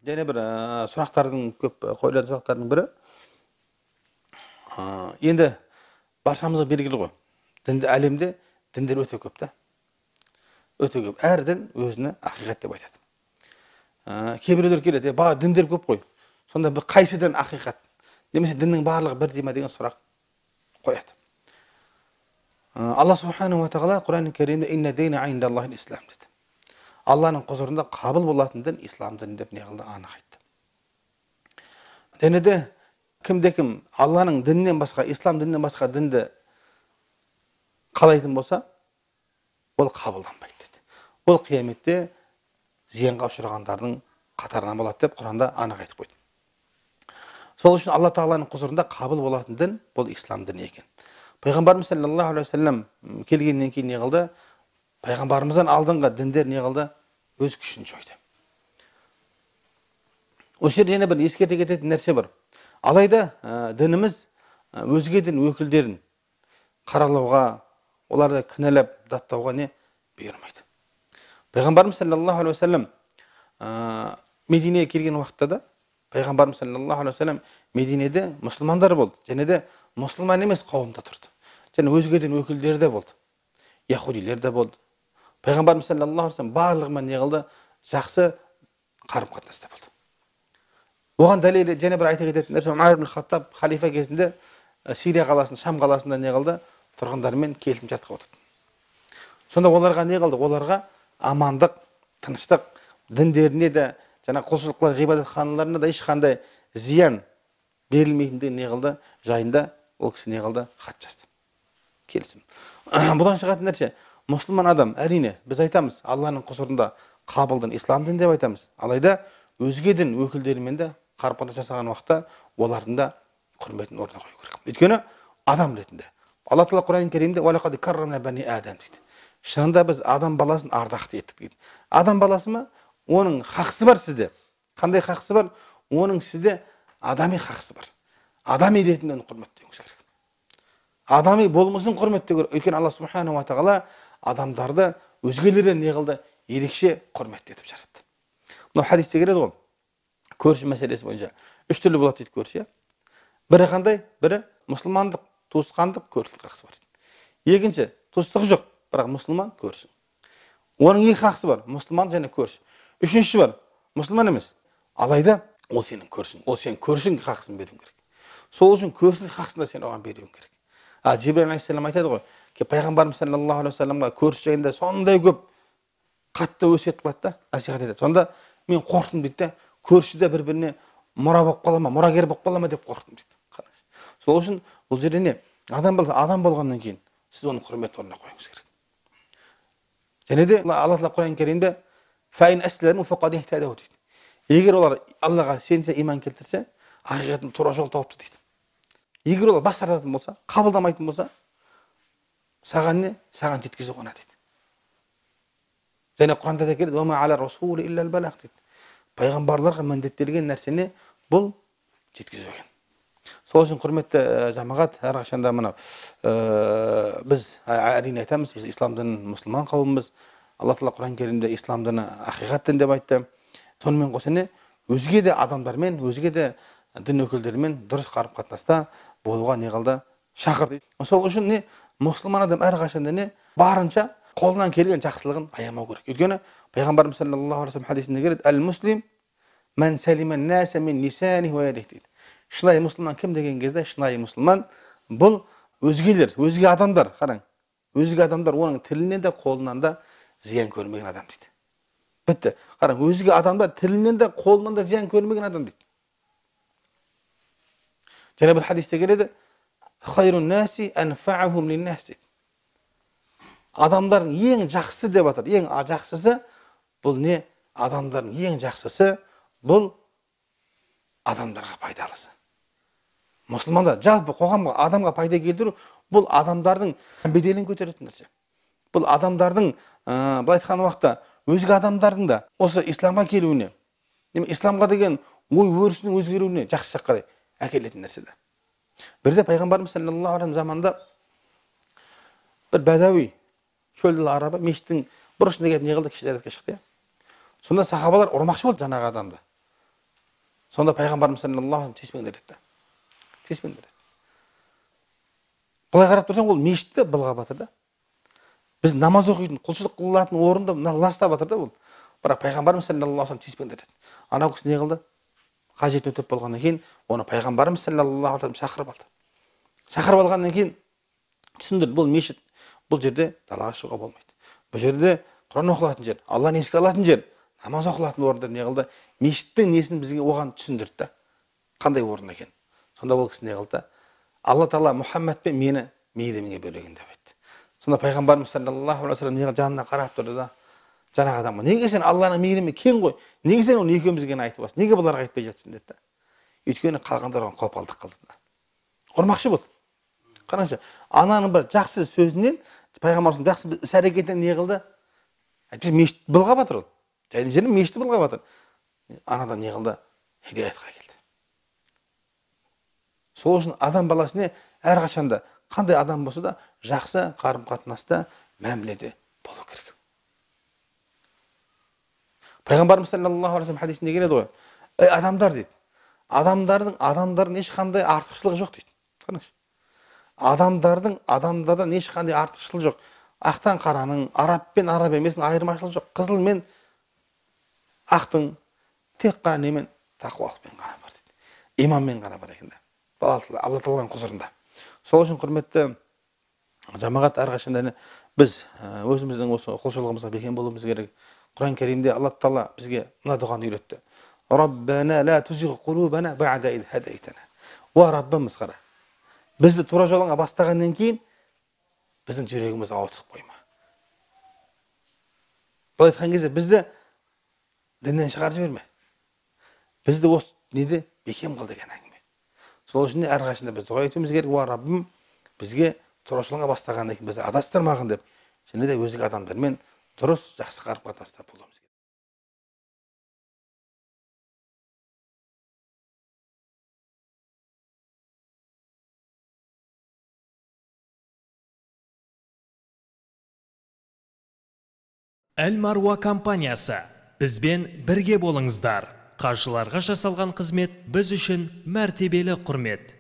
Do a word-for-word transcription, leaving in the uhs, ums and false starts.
және бір сұрақтардың көп қойылатын сұрақтардың бірі, енді баршамызға белгілі ғой, дінді әлемде діндер өте көп та. Өте көп. Әр дін өзіне ақиқат деп айтады. Кейбіреулер келеді, ба діндер көп қой. Сонда бір қайсы дін ақиқат? Немесе діннің барлығы бірдей ме деген сұрақ қояды. Алла субхану ва тағала Құран кәрімде инна дина индаллахил ислам деді. Алланың құзырында қабыл болатын дін ислам діні деп не қылды, анық айтты. Дінеде кімде-кім Алланың дінінен басқа, ислам дінінен басқа дінді қалайтын болса, ол қабылданбайды деді. Ол қияметте зиянға ұшырағандардың қатарынан болады деп Құранда анық айтып қойды. Сол үшін Алла Тағаланың құзырында қабыл болатын дін бұл ислам діні екен. Пайғамбарымыз саллаллаху алейхи ва саллям келгеннен кейін не қылды? Пайғамбарымыздан алдыңғы діндер не қылды? Өз күшін жойды. Осы жерде бір ескерте кететін нәрсе бар. Алайда дініміз өзге дін өкілдерін қаралауға, оларды кінәлап, даттауға не бұйырмайды. Пайғамбарымыз саллаллаху алейхи ва саллям Мединеге келген уақытта да Пайғамбарымыз саллаллаху алейхи ва саллям Мединеде мұсылмандар болды, және де мұсылман емес қауымда тұрды. Және өзге дін өкілдері де болды. Яһудилер де болды. Пайғамбарымыз саллаллаху алейхи ва саллям барлығымен не қылды? Жақсы қарым-қатынаста болды. Оған дәлелі және бір айта кететін нәрсе, Умар ибн Хаттаб халифа кезінде Сирия қаласында, Шам қаласында не қылды? Тұрғындармен келісім-шартқа отырды. Сонда оларға не қылды? Оларға амандық, тыныштық, діндеріне де, жаңа құлшылыққа, ғибадатханаларына да ешқандай зиян берілмейтіндей не қылды? Жайында ол кісі не қылды? Хат жазды. Келісім. Бұдан шығатын нәрсе, мұсылман адам, әрине, біз айтамыз, Алланың құзырында қабылдың ислам дін деп айтамыз. Алайда өзге дін өкілдерімен де қарым-қатынас жасаған уақытта олардың да құрметін орнына қою керек. Өйткені адам ретінде. Алла Тағала Құран кәрімде «Уалақад каррамна бани адам» дейді. Шынында біз адам баласын ардақты еттік дейді. Адам баласы ма? Оның хақысы бар сізде. Қандай хақысы бар? Оның сізде адами хақысы бар. Адами ретінде оны құрметтеуіңіз керек. Адами болмысын құрметтеу керек. Өйткені Алла субхану ва тағала адамдарды өзгелерден не қылды? Ерекше құрмет етіп жаратты. Мынау хадисте келеді ғой. Көрші мәселесі бойынша үш түрлі болады дейді көрші. Бірі қандай? Бірі мұсылмандық, туысқандық, көршілік хақысы бар. Екінші, туыстық жоқ, бірақ мұсылман, көрші. Оның екі хақысы бар, мұсылман және көрші. Үшінші бар, мұсылман емес. Алайда ол сенің көршің, ол сенің көршің хақысын беруің керек. Сол үшін көршілік хақысын да сен оған беруің керек. А Жибрил алейхиссалам айтады ғой, ке пайғамбарымыз саллаллаху алейхи ва салламға көрші жайында сондай көп қатты өсиет қылады да, насихат етеді. Сонда мен қорқтым дейді де, көрші де бір-біріне мұра болып қала ма, мұрагер болып қала ма деп қорқтым дейді. Сол үшін бұл жерде не? Адам болса, адам болғаннан кейін сіз оның құрметін орнына қоюыңыз керек. Және де Алла Тағала Құран кәрімде «Фәин әсләму фақад ихтадау» дейді. Егер олар Аллаға сенсе, иман келтірсе, ақиқатын тура жол тауыпты дейді. Егер олар бас тартатын болса, қабылдамайтын болса, саған не? Саған жеткізу ғана дейді. Және Құранда да келеді «Уама аля расули иллал балағ» дейді. Пайғамбарларға міндеттелген нәрсені бұл жеткізу екен. Сол үшін құрметті жамағат, әрқашанда мынау біз әрине айтамыз, біз ислам дінін мұсылман қауымымыз. Алла Тағала Құран кәрімде ислам діні ақиқат дін деп айтты. Сонымен қоса не? Өзге де адамдармен, өзге де дін өкілдерімен дұрыс қарым-қатынаста болуға не қылды? Шақырды. Сол үшін не? Мұсылман адам әрқашанда не? Барынша қолынан келген жақсылығын аямау керек. Өйткені пайғамбарымыз саллаллаху алейхи ва саллям хадисінде келеді: «Әл-муслим мән сәлимен нәсә мин лисаниһи ва ядиһи» дейді. Шынайы мұсылман кім деген кезде, шынайы мұсылман бұл өзгелер, өзге адамдар, қараң, өзге адамдар оның тілінен де қолынан да зиян көрмеген адам дейді. Бітті. Қараң, өзге адамдар тілінен де қолынан да зиян көрмеген адам дейді. Және бір хадисте келеді: «Хайрун наси анфаъухум лин-нас». Адамдардың ең жақсысы деп атыр. Ең жақсысы бұл не? Адамдардың ең жақсысы бұл адамдарға пайдалысы. Мұсылмандар жалпы қоғамға, адамға пайда келтіру, бұл адамдардың беделін көтеретін нәрсе. Бұл адамдардың, былай айтқан уақытта, өзге адамдардың да осы исламға келуіне, исламға деген ой өрісінің өзгеруіне жақсы жаққа қарай әкелетін нәрсе де. Бірде пайғамбарымыз саллаллаху алейхи ва заманда бір бәдәуи шөлді арабы мешіттің бұрышына келіп не қылды? Кіші дәретке шықты. Сонда сахабалар ұрмақшы болды жаңағы адамды. Сонда пайғамбарымыз саллаллаху алейхи тиіспеңдер деді. Тиіспеңдер деді. Былай қарап тұрсаң, ол мешітті былға батыр да. Біз намаз оқитын, құлшылық қылатын орында ластап батыр да ол. Бірақ пайғамбарымыз саллаллаху алейхи тиіспеңдер деді. Анау кісі не қылды? Қажет өтіп болғаннан кейін, оны пайғамбарымыз саллаллаху алейхи шақырып алды. Шақырып алғаннан кейін түсіндірді, бұл мешіт, бұл жерде далаға шығуға болмайды. Бұл жерде Құран оқылатын жер, Алланы еске алатын жер, намаз оқылатын орында не қылды? Мешіттің несін бізге оған түсіндірді. Қандай орын екен? Сонда ол кісі не қылды? Алла Тағала Мұхаммед пен мені мейірімге бөлеген деп айтты. Сонда пайғамбарымыз саллаллаху алейхи вассалам жанына қарап тұрды да, жаңағы адамға, неге сен Алланың мейірімі кең ғой? Неге сен оны екеумізге айтып аласың? Неге бұларға айтпай жатсың деді. Өйткені қалғандар оған қопалдық қылды да. Ұрмақшы болды. Қараңызшы, ананың бір жақсы сөзінен, пайғамбарымыздың жақсы іс әрекетінен не қылды? Әйтпесе мешіт былға батыр ол. Жайын жерін мешітті былға батыр. Анадан не қылды? Хидаятқа келді. Сол үшін адам баласына әрқашанда қандай адам болса да жақсы қарым-қатынаста, мәміледе болу керек. Пайғамбарымыз саллаллаху алейхи хадисінде келеді ғой. Ей адамдар дейді. Адамдардың адамдардың ешқандай артықшылығы жоқ дейді. Қараңызшы. Адамдардың адамдардан ешқандай артықшылығы жоқ. Ақтан қараның, араб пен араб емесінің айырмашылығы жоқ. Қызыл мен ақтың тек қана немен тақуалықпен ғана бар дейді. Иманмен ғана бар екен. Алла Тағаланың құзырында. Сол үшін құрметті жамағат, әрқашанда біз өзіміздің осы құлшылығымызға бекем болуымыз керек. Құран кәрімде Алла Тағала бізге мына дұғаны үйретті. Раббана ла тузиг қулубана ба'да из хадайтана. Уа Раббымыз, қара, бізді тура жолыңа бастағаннан кейін біздің жүрегіміз ауытқып қойма. Бұл айтқан кезде бізді діннен шығарып жіберме. Бізді осы неде бекем қыл деген әңгіме. Сол үшін әрқашанда біз дұға етуіміз керек. Уа Раббым, бізге тура жолыңа бастағаннан кейін бізді адастырмағын деп, және де өзге адамдармен дұрыс, жақсы қарым-қатынаста болуымыз керек. Әл-Маруа компаниясы. Бізбен бірге болыңыздар. Қажыларға жасалған қызмет біз үшін мәртебелі құрмет.